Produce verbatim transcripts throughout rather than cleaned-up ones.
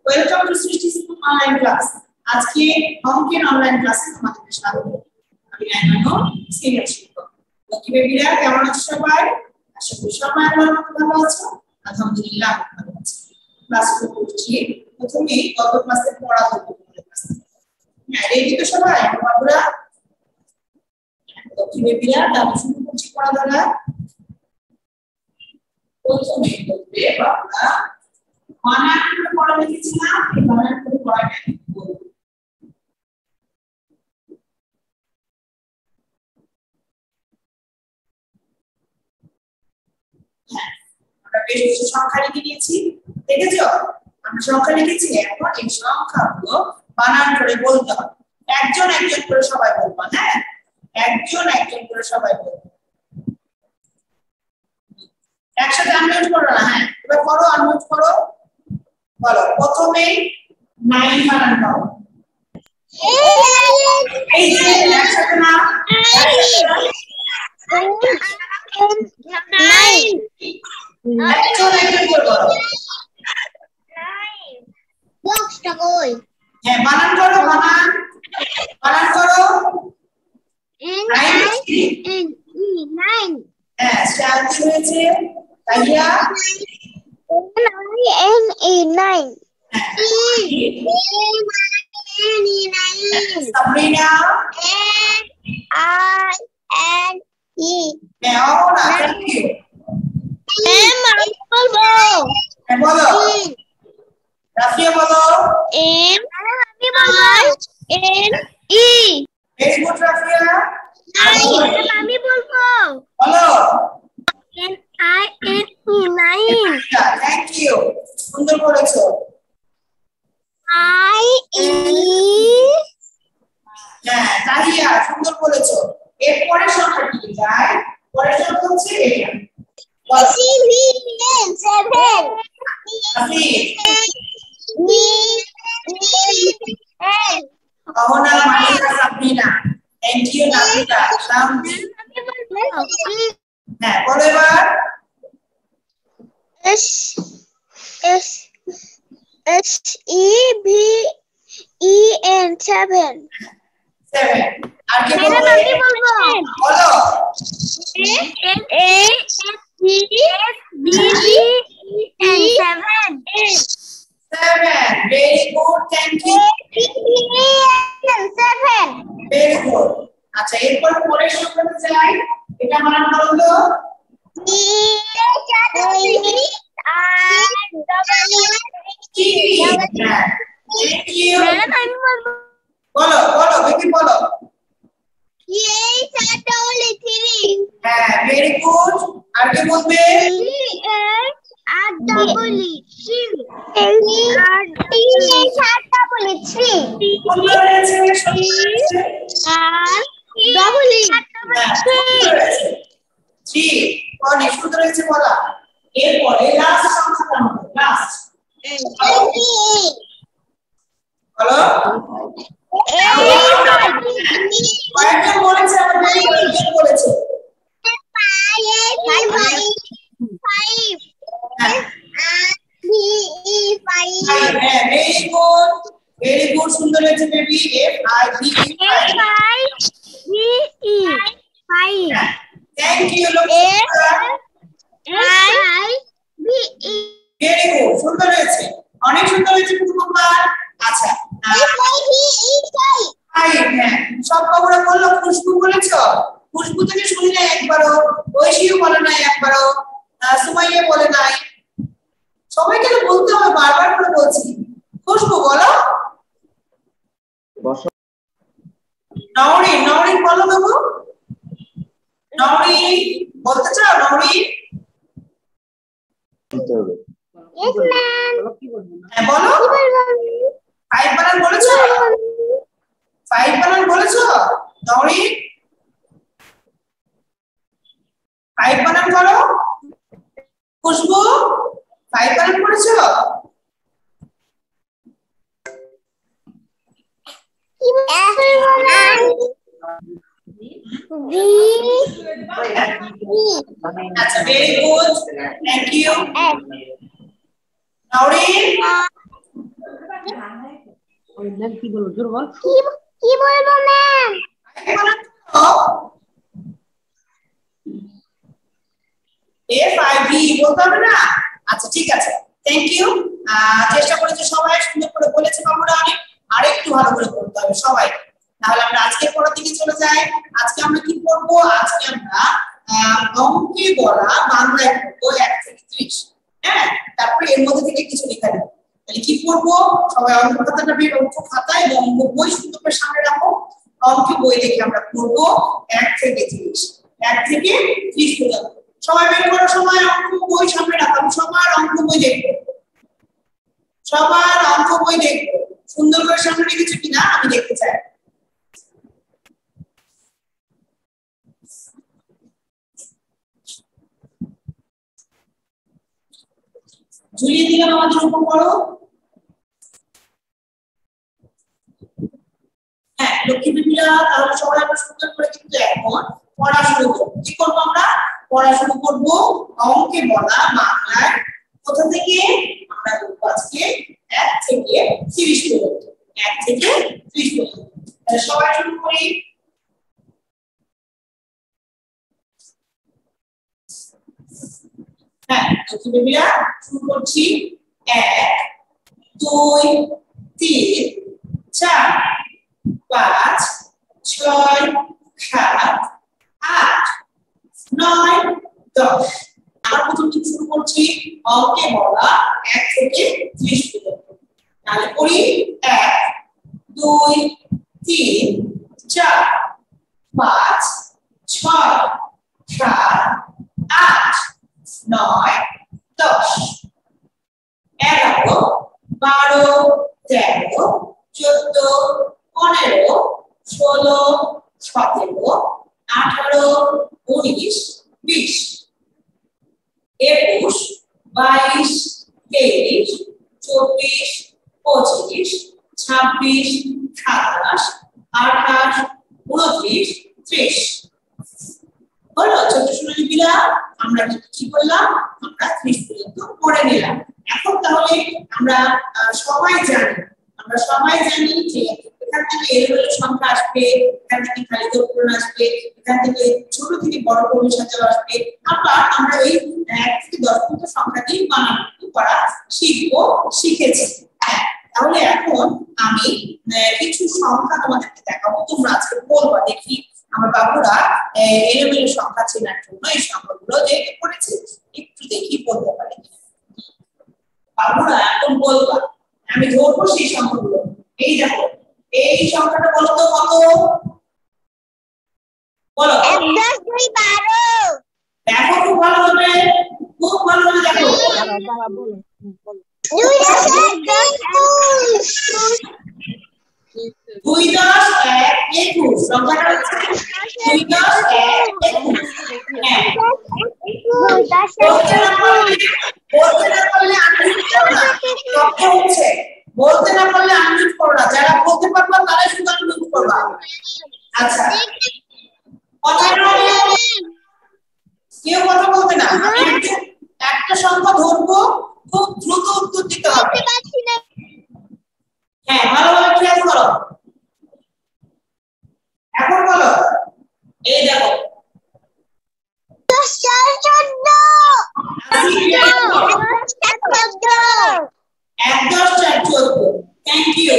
Welcome to Srishti school online class. আজকে অঙ্কের online ক্লাসে তোমাদের স্বাগত। আমি রায়মানো সিনিয়র শিক্ষক। ওকে বেবিরা কেমন আছো সবাই? আশা করি সবাই ভালো আছো। আলহামদুলিল্লাহ ভালো আছি। ক্লাস করছি। প্রথমে গত ক্লাসে পড়া হলো তোমাদের কাছে। হ্যাঁ, রেডি তো সবাই বাবুরা? ওকে বেবিরা আমি শুরু করছি পড়া ধরা। প্রথমে বলবে বাবুরা বানান করে পড়া লিখেছিলাম, এই বানান করে পড়াটা বলবো। আমরা বেশ কিছু সংখ্যা লিখে নিয়েছি, দেখেছো? আমরা সংখ্যা লিখেছি, এখন এই সংখ্যাগুলো বানান করে বলতে হবে। একজন একজন করে সবাই বলবা, হ্যাঁ একজন একজন করে সবাই বলবো। একসাথে আনমিউট করো না, হ্যাঁ এবার করো, আনমিউট করো, বলো প্রথমে নাইন বানান দাও। এই যে একসাথে না নাইন একজন একজন করে বলো। বক্সটা কই? হ্যাঁ বানান করো, বানান বানান করো। নাইন হ্যাঁ শান্তি হয়েছে। Taiya N E nine Sabrina N I N E হ্যাঁ ওরা থ্যাংক ইউ। এম আমি বলবো। হ্যাঁ বলো। রাফিয়া বলো। এম আমি বলবো। N E very good Rafia. আমি বলবো। বলো। N I N E nine thank you, সুন্দর বলেছো। আই ই হ্যাঁ তাহিয়া সুন্দর বলেছো। এর পরের সংখ্যাটি যায়, পরের সংখ্যা হচ্ছে এটা। C V N seven Rafi B N Ahona Malika Sabrina thank you Nafika Shanti. হ্যাঁ বলো এবার। S S S E V E N seven seven আর কি ম্যাডাম বলবো? আমি বলবো। বলো। A A B B N seven seven very good thank you seven very good. আচ্ছা এরপর পরের সংখ্যাটা যাই, এটা বানান করো তো। Thank you. ম্যাডাম আমি বলবো। বলো বলো বেবি বলো। হ্যাঁ ভেরি গুড। আর কি বলবে? সুন্দর হয়েছে, সুন্দর হয়েছে। থ্রি অনেক সুন্দর হয়েছে বলা। এরপরে লাস্ট সংখ্যাটা হবে লাস্ট। বলো। কয়েকজন বলেছে, আমার কয়েকজন বলেছে। হ্যাঁ ভেরি গুড ভেরি গুড সুন্দর হয়েছে baby. F I V E thank you very good সুন্দর হয়েছে, অনেক সুন্দর হয়েছে কুকুরবার। আচ্ছা হ্যাঁ সব খবর বললো। খুশবু বলেছো? খুশবু থেকে শুনি নাই একবারও, ঐশীও বলে নাই একবারও, সুমাইয়া বলে নাই। সবাইকে তো বলতে হবে, বারবার করে বলছি। খুশবু বলো। নওরিন নওরিন বলো বাবু। নওরিন বলতে চাও? নওরিন হ্যাঁ বলো। ফাইভ বানান বলেছো? ফাইভ বানান বলেছো নওরিন? ফাইভ বানান করো। খুশবু ফাইভ বানান করেছো? আচ্ছা very good thank you. Nowrin ওই ম্যাম কি বলবো জোর বল কি কি বলবো ম্যাম এফ আই ভি বলতে হবে না আচ্ছা ঠিক আছে থ্যাংক ইউ চেষ্টা করেছে সবাই সুন্দর করে বলেছে আমরা অনেক আরেকটু ভালো করে বলতে হবে সবাই তাহলে আমরা আজকে পড়ার দিকে চলে যাই আজকে আমরা কি পড়ব আজকে আমরা অঙ্কে বলা বাংলায় পড়ব এক থেকে ত্রিশ হ্যাঁ তারপরে এর মধ্যে থেকে কিছু লেখা দেব তাহলে কি পড়ব সবাই অঙ্ক খাতাটা বের অঙ্ক খাতা এবং অঙ্ক বই সুন্দর করে সামনে রাখো অঙ্ক বই দেখে আমরা পড়ব এক থেকে ত্রিশ এক থেকে ত্রিশ পর্যন্ত সবাই বের করার সময় অঙ্ক বই সামনে রাখো সবার অঙ্ক বই দেখো সবার অঙ্ক বই দেখো সুন্দর করে সামনে রেখেছো কিনা আমি দেখতে চাই ঝুলিয়ে দিলাম আমাদের উপর পড়ো হ্যাঁ লক্ষ্মী বিপিলা তাহলে সবাই আমরা সুন্দর করে কিন্তু এখন পড়া শুরু করব কি করব আমরা পড়া শুরু করব অঙ্কে বলা বাংলায় কোথা থেকে আমরা করব আজকে এক থেকে ত্রিশ পর্যন্ত এক থেকে ত্রিশ পর্যন্ত তাহলে সবাই শুরু করি হ্যাঁ লক্ষ্মী বিপিলা শুরু করছি এক দুই তিন চার পাঁচ ছয় সাত আট নয় দশ আমরা প্রথম থেকে শুরু করছি অঙ্কে বলা এক থেকে ত্রিশ পর্যন্ত তাহলে করি এক দুই তিন চার পাঁচ ছয় সাত আট নয় দশ এগারো বারো তেরো চোদ্দ পনেরো ষোলো সতেরো আঠারো উনিশ বিশ একুশ বাইশ তেইশ চব্বিশ পঁচিশ ছাব্বিশ সাতাশ আঠাশ উনত্রিশ ত্রিশ হলো ছোট সুরলিপিরা আমরা কি করলাম আমরা ত্রিশ পর্যন্ত পড়ে নিলাম এখন তাহলে আমরা সবাই জানি আমরা সবাই জানি যে এখান থেকে এলোমেলো সংখ্যা আসবে এখান থেকে খালি পূরণ আসবে এখান থেকে ছোট থেকে বড় পূরণ সাজানো আসবে আবার আমরা এই এক থেকে দশ পর্যন্ত সংখ্যা দিয়ে বানানো করা শিখবো শিখেছি হ্যাঁ তাহলে এখন আমি কিছু সংখ্যা তোমাদেরকে দেখাবো তোমরা আজকে বলবা দেখি আমার বাবুরা এলোমেলো সংখ্যা চেনার জন্য এই সংখ্যাগুলো যে পড়েছে একটু দেখি বলতে পারে বাবুরা এখন বলবা আমি ধরবো সেই সংখ্যাগুলো এই দেখো এই সংখ্যাটা বলো তো কত বলো এক দশ দুই বারো দেখো খুব ভালো হবে খুব ভালো হবে দেখো দুই দশ একুশ দুই দশ এক একুশ সংখ্যাটা হচ্ছে দুই দশ এক একুশ হ্যাঁ বলতে না পারলে আনমিউট করো না শব্দ হচ্ছে বলতে না পারলে আনমিউট করো না যারা বলতে পারবা তারা শুধু আনমিউট করবা আচ্ছা কথা বলবে কেউ কথা বলতে না আমি একটা সংখ্যা ধরবো খুব দ্রুত উত্তর দিতে হবে হ্যাঁ ভালোভাবে খেয়াল করো এখন বলো এই দেখো দশ চার চোদ্দ এক দশ চার চোদ্দ থ্যাংক ইউ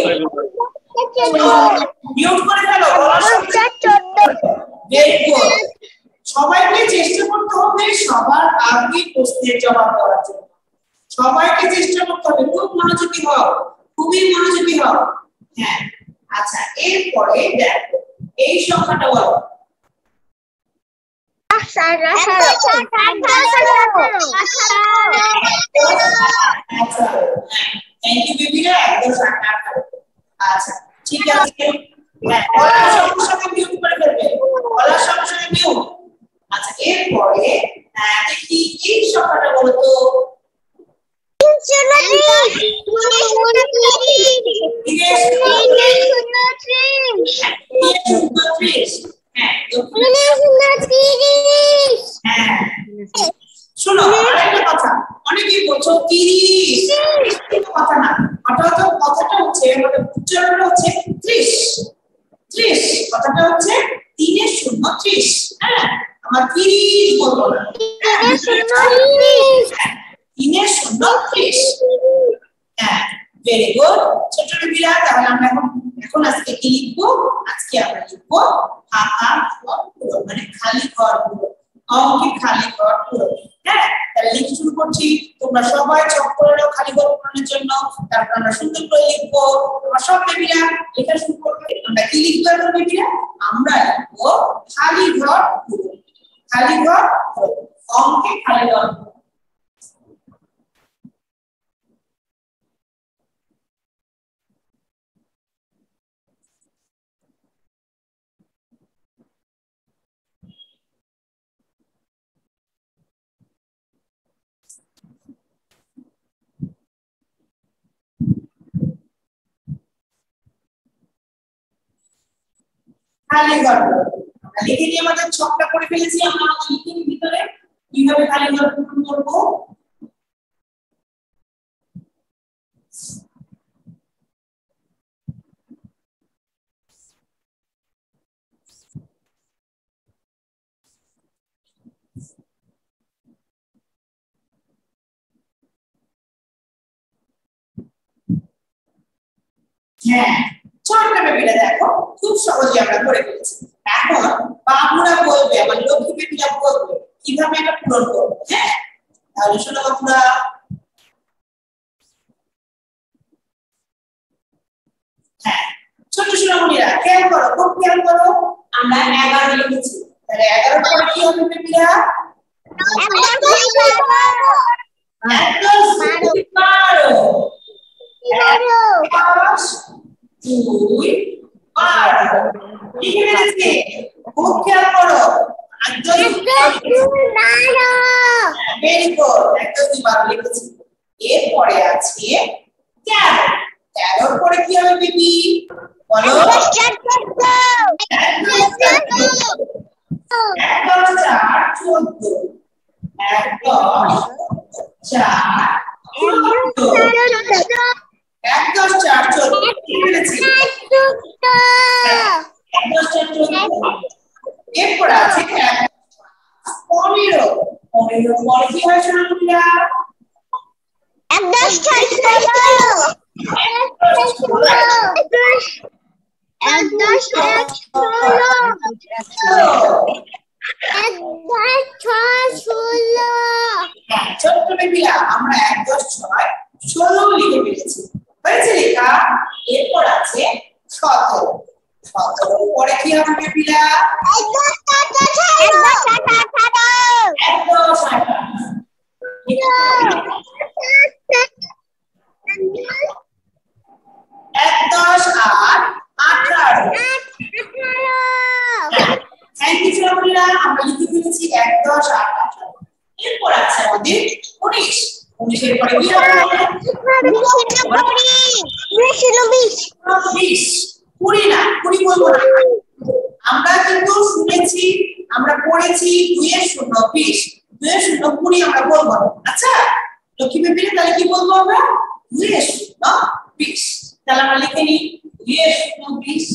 মিউট করে ফেলো ভেরি গুড সবাইকে চেষ্টা করতে হবে সবার আগে প্রশ্নের জবাব দেওয়ার জন্য সবাইকে চেষ্টা করতে হবে খুব মনোযোগী হও খুবই মনোযোগী হও হ্যাঁ আচ্ছা এরপরে দেখো এই সংখ্যাটা বলো আচ্ছা থ্যাংক ইউ বিবিরা একদম আঠারো আচ্ছা ঠিক আছে হ্যাঁ বলার সঙ্গে সঙ্গে মিউট করে ফেলবে বলার সঙ্গে সঙ্গে মিউট আচ্ছা এরপরে দেখি এই সংখ্যাটা বলো তো শোনো আরেকটা কথা অনেকেই বলছো তিরিশ কথা না অর্থাৎ কথাটা কথাটা হচ্ছে তিনের শূন্য ত্রিশ। হ্যাঁ আমার ত্রিশ বলবো না, তিনের শূন্য ত্রিশ। হ্যাঁ ভেরি গুড ছোট বেবিরা। তাহলে আমরা এখন এখন আজকে কি লিখবো? আজকে আমরা লিখবো ফাঁকা ঘর পূরণ, মানে খালি ঘর পূরণ, অঙ্কের খালি ঘর পূরণ। হ্যাঁ তাহলে লিখে শুরু করছি। তোমরা সবাই চক করে নাও খালি ঘর পূরণের জন্য। তারপর আমরা সুন্দর করে লিখবো। তোমরা সব বেবিরা লেখা শুরু করবে। আমরা কি লিখবো এখন বেবিরা? আমরা লিখবো খালি ঘর পূরণ, খালি ঘর পূরণ, অঙ্কের খালি ঘর পূরণ। খালি ঘর আমরা লিখে নিয়ে আমাদের ছকটা করে ফেলেছি। আমরা আমাদের লিখির ভিতরে কিভাবে খালি ঘর পূরণ করব। হ্যাঁ ছোট্ট বেবিরা দেখো খুব সহজে আমরা করে ফেলেছি। এখন বাবুরা বলবে, আমার লক্ষ্মী বেবিরা বলবে কিভাবে এটা পূরণ করব। হ্যাঁ তাহলে শোনো বাবুরা। হ্যাঁ ছোট সোনামণিরা খেয়াল করো, খুব খেয়াল করো। আমরা এগারো লিখেছি, তাহলে এগারো পরে কি হবে বেবিরা? বারো। দুই বারো লিখে ফেলেছি, খুব খেয়াল করো। ভেরি গুড, একটা দুই বারো লিখেছি। এরপরে আছে তেরো। তেরোর পরে কি হবে বেবি বলো? এক দশ চার চোদ্দ, এক দশ চার চোদ্দ, এক দশ চার চোদ্দ লিখে ফেলেছি। এক দশ চার চোদ্দ। এরপর আছে পনেরো। পনেরো পরে কি হয় সোনামণিরা? এক দশ ছয় ষোলো, এক দশ এক দশ এক ষোলো, এক দশ ছয় ষোলো। ছোট্ট বেবিরা আমরা এক দশ ছয় ষোলো লিখে ফেলেছি, হয়েছে লেখা। এরপর আছে সতেরো। সতেরো পরে কি হবে বেবিরা? এক দশ আঠারো, এক দশ আঠারো। এক দশ আট আঠারো। থ্যাংক ইউ সোনামণিরা, আমরা লিখে ফেলেছি এক দশ আট আঠারো। এরপর আছে আমাদের উনিশ। উনিশের পরে কি হবে? বিশ। কুড়ি না, কুড়ি বলবো না। আমরা কিন্তু শুনেছি, আমরা পড়েছি দুইয়ের শূন্য বিশ, দুইয়ের শূন্য কুড়ি আমরা বলবো না। আচ্ছা লক্ষ্মী বেবিরা তাহলে কি বলবো আমরা? দুইয়ের শূন্য বিশ। তাহলে আমরা লিখে নিই দুইয়ের শূন্য বিশ,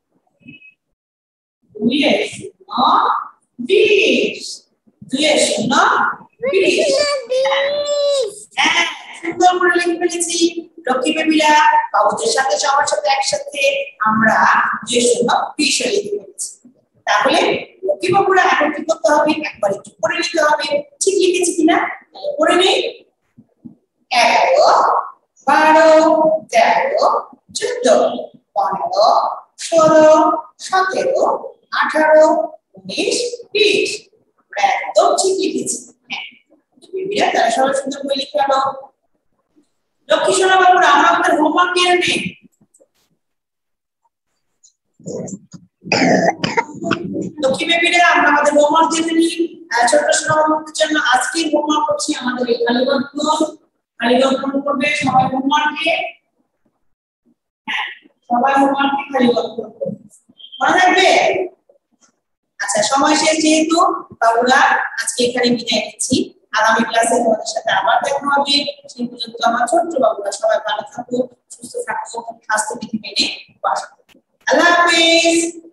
দুইয়ের শূন্য বিশ, দুইয়ের শূন্য বিশ। হ্যাঁ সুন্দর করে লিখে ফেলেছি লক্ষ্মী বেবিরা। বাবুদের সাথে সবার সাথে একসাথে আমরা দুইয়ের শূন্য বিশ লিখে ফেলেছি। তাহলে লক্ষ্মী বাবুরা এখন কি করতে হবে? একবার একটু পড়ে নিতে হবে ঠিক লিখেছি কিনা। পড়ে নেই। এগারো, বারো, তেরো, চোদ্দ, পনেরো, ষোলো, সতেরো, আঠারো, উনিশ, বিশ। আমরা একদম ঠিক লিখেছি। হ্যাঁ বেবিরা তারা সবাই সুন্দর করে লিখে আনো। লক্ষ্মী সোনা বাবুরা আমরা আমাদের হোমওয়ার্ক দিয়ে নেই। লক্ষ্মী বেবিরা আমরা আমাদের হোমওয়ার্ক দিয়ে নিই। ছোট সোনা বাবুদের জন্য আজকের হোমওয়ার্ক হচ্ছে আমাদের এই খালিঘর পূরণ। খালিঘর পূরণ করবে সবাই হোমওয়ার্কে। হ্যাঁ সবাই হোমওয়ার্কে খালিঘর পূরণ করবে, মনে থাকবে? আচ্ছা সময় শেষ যেহেতু বাবুরা আজকে এখানে বিদায় নিচ্ছি। আগামী ক্লাসে তোমাদের সাথে আবার দেখা হবে। সেই পর্যন্ত আমার ছোট্ট বাবুরা সবাই ভালো থাকো, সুস্থ থাকো, স্বাস্থ্যবিধি মেনে বাস করো। আল্লাহ হাফেজ।